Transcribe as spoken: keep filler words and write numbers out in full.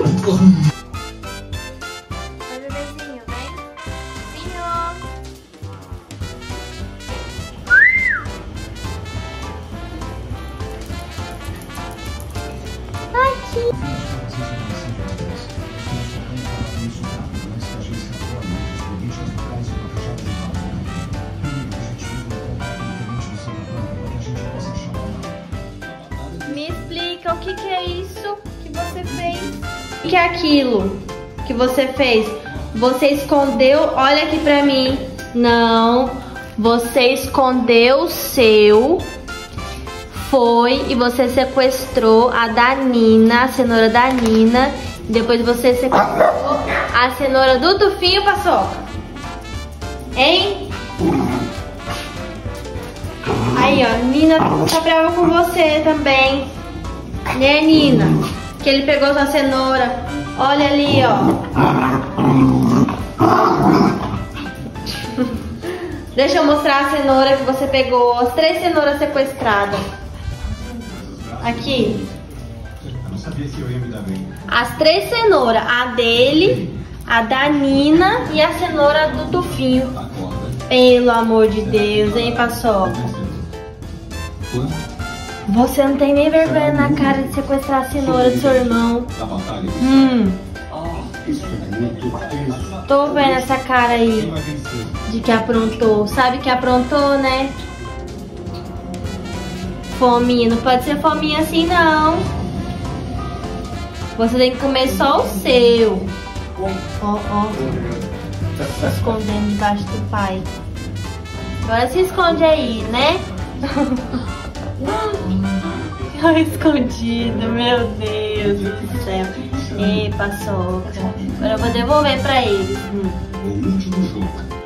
Oi, bebezinho, vem. Senhor. Aqui. Me explica o que, que é isso que você fez? O que, que é aquilo que você fez? Você escondeu, olha aqui pra mim. Não, você escondeu o seu. Foi e você sequestrou a da Nina, a cenoura da Nina. Depois você sequestrou a cenoura do Tufinho, Paçoca. Hein? Aí, ó, Nina tá brava com você também. Né, Nina? Que ele pegou sua cenoura. Olha ali, ó. Deixa eu mostrar a cenoura que você pegou. As três cenouras sequestradas. Aqui. Eu não sabia se eu ia me dar bem. As três cenouras. A dele, a da Nina e a cenoura do Tufinho. Pelo amor de Deus, hein, Paçoca? Você não tem nem vergonha na cara de sequestrar a cenoura do seu irmão. Hum. Tô vendo essa cara aí de que aprontou. Sabe que aprontou, né? Fominha, não pode ser fominha assim não. Você tem que comer só o seu. Ó, ó. Se escondendo debaixo do pai. Agora se esconde aí, né? Ficou escondido, meu Deus do céu. Ei, Paçoca. Agora eu vou devolver pra eles. Hum.